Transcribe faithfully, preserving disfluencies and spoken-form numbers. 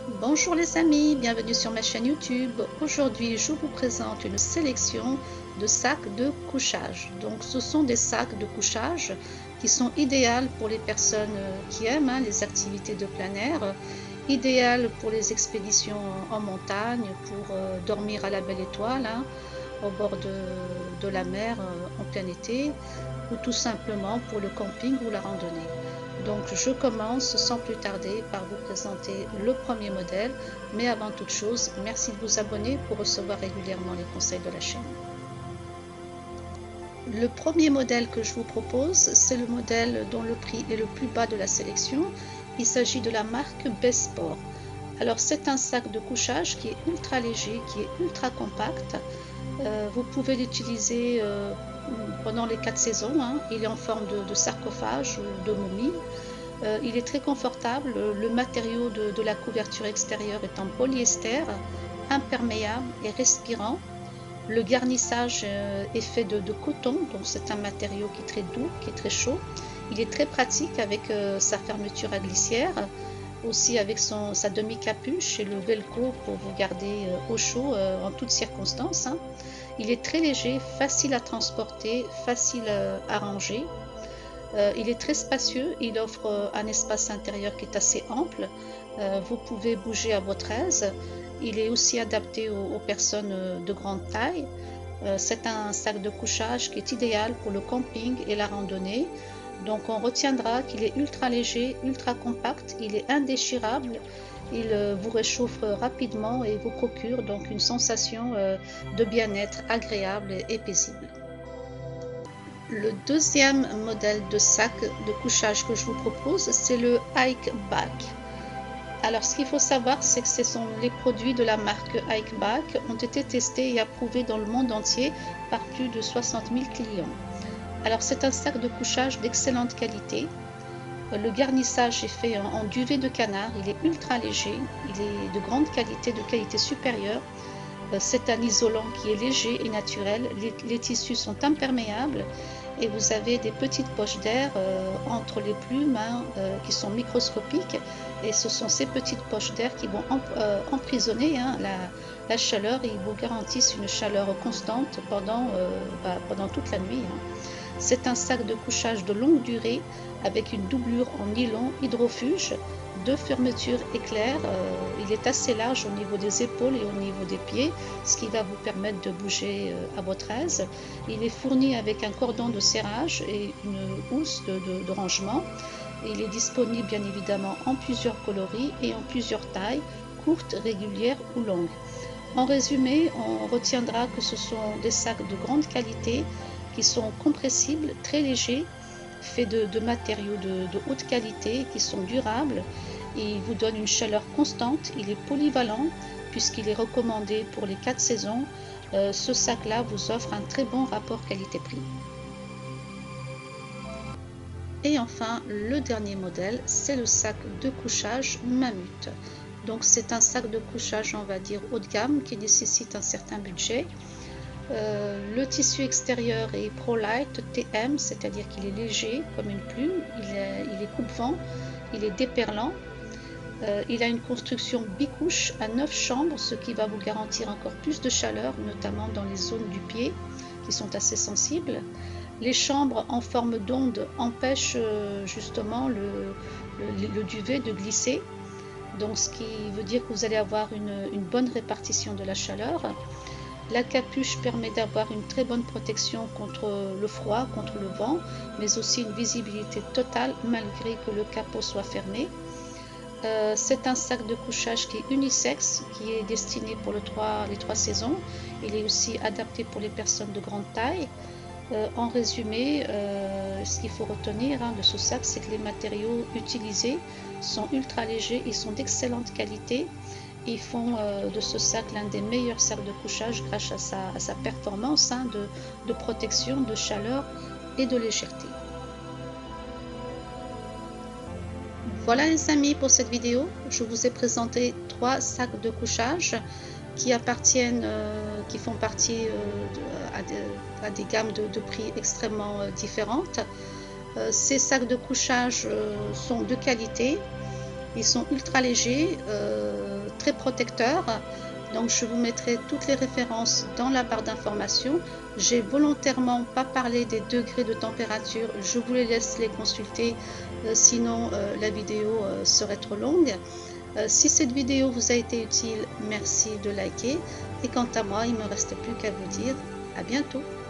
Bonjour les amis, bienvenue sur ma chaîne YouTube. Aujourd'hui, je vous présente une sélection de sacs de couchage. Donc, ce sont des sacs de couchage qui sont idéaux pour les personnes qui aiment hein, les activités de plein air, idéal pour les expéditions en montagne, pour euh, dormir à la belle étoile, hein, au bord de, de la mer euh, en plein été, ou tout simplement pour le camping ou la randonnée. Donc je commence sans plus tarder par vous présenter le premier modèle, mais avant toute chose, merci de vous abonner pour recevoir régulièrement les conseils de la chaîne. Le premier modèle que je vous propose, c'est le modèle dont le prix est le plus bas de la sélection. Il s'agit de la marque Besport. Alors c'est un sac de couchage qui est ultra léger, qui est ultra compact. Euh, vous pouvez l'utiliser euh, pendant les quatre saisons. Hein. Il est en forme de, de sarcophage ou de momie. Euh, il est très confortable. Le matériau de, de la couverture extérieure est en polyester, imperméable et respirant. Le garnissage euh, est fait de, de coton, donc c'est un matériau qui est très doux, qui est très chaud. Il est très pratique avec euh, sa fermeture à glissière, aussi avec son, sa demi-capuche et le velcro pour vous garder euh, au chaud euh, en toutes circonstances. Hein. Il est très léger, facile à transporter, facile euh, à ranger. Euh, il est très spacieux, il offre euh, un espace intérieur qui est assez ample. Euh, vous pouvez bouger à votre aise. Il est aussi adapté aux, aux personnes de grande taille. Euh, c'est un sac de couchage qui est idéal pour le camping et la randonnée. Donc on retiendra qu'il est ultra léger, ultra compact, il est indéchirable, il euh, vous réchauffe rapidement et vous procure donc une sensation euh, de bien-être agréable et paisible. Le deuxième modèle de sac de couchage que je vous propose, c'est le Hike Bag. Alors, ce qu'il faut savoir, c'est que ce sont les produits de la marque Hike Bag ont été testés et approuvés dans le monde entier par plus de soixante mille clients. Alors, c'est un sac de couchage d'excellente qualité. Le garnissage est fait en, en duvet de canard. Il est ultra léger. Il est de grande qualité, de qualité supérieure. C'est un isolant qui est léger et naturel. Les, les tissus sont imperméables et vous avez des petites poches d'air euh, entre les plumes hein, euh, qui sont microscopiques. Et ce sont ces petites poches d'air qui vont em, euh, emprisonner hein, la, la chaleur et ils vous garantissent une chaleur constante pendant, euh, bah, pendant toute la nuit. Hein. C'est un sac de couchage de longue durée avec une doublure en nylon hydrofuge, deux fermetures éclair. Euh, il est assez large au niveau des épaules et au niveau des pieds, ce qui va vous permettre de bouger euh, à votre aise. Il est fourni avec un cordon de serrage et une housse de, de, de rangement. Il est disponible bien évidemment en plusieurs coloris et en plusieurs tailles, courtes, régulières ou longues. En résumé, on retiendra que ce sont des sacs de grande qualité qui sont compressibles, très légers, faits de, de matériaux de, de haute qualité, qui sont durables. Et il vous donne une chaleur constante. Il est polyvalent puisqu'il est recommandé pour les quatre saisons. Euh, ce sac-là vous offre un très bon rapport qualité-prix. Et enfin, le dernier modèle, c'est le sac de couchage Mammut. Donc c'est un sac de couchage, on va dire, haut de gamme qui nécessite un certain budget. Euh, le tissu extérieur est ProLite T M, c'est-à-dire qu'il est léger comme une plume, il est, il est coupe-vent, il est déperlant. Euh, il a une construction bicouche à neuf chambres, ce qui va vous garantir encore plus de chaleur, notamment dans les zones du pied qui sont assez sensibles. Les chambres en forme d'onde empêchent euh, justement le, le, le duvet de glisser, donc ce qui veut dire que vous allez avoir une, une bonne répartition de la chaleur. La capuche permet d'avoir une très bonne protection contre le froid, contre le vent, mais aussi une visibilité totale malgré que le capot soit fermé. Euh, c'est un sac de couchage qui est unisexe, qui est destiné pour le trois, les trois saisons. Il est aussi adapté pour les personnes de grande taille. Euh, en résumé, euh, ce qu'il faut retenir hein, de ce sac, c'est que les matériaux utilisés sont ultra légers, ils sont d'excellente qualité. Ils font euh, de ce sac l'un des meilleurs sacs de couchage grâce à sa, à sa performance hein, de, de protection, de chaleur et de légèreté. Voilà les amis pour cette vidéo. Je vous ai présenté trois sacs de couchage qui appartiennent, euh, qui font partie euh, de, à, de, à des gammes de, de prix extrêmement euh, différentes. Euh, ces sacs de couchage euh, sont de qualité. Ils sont ultra légers, euh, très protecteur. Donc je vous mettrai toutes les références dans la barre d'information. J'ai volontairement pas parlé des degrés de température, je vous les laisse les consulter, euh, sinon euh, la vidéo euh, serait trop longue. Euh, si cette vidéo vous a été utile, merci de liker. Et quant à moi, il ne me reste plus qu'à vous dire à bientôt.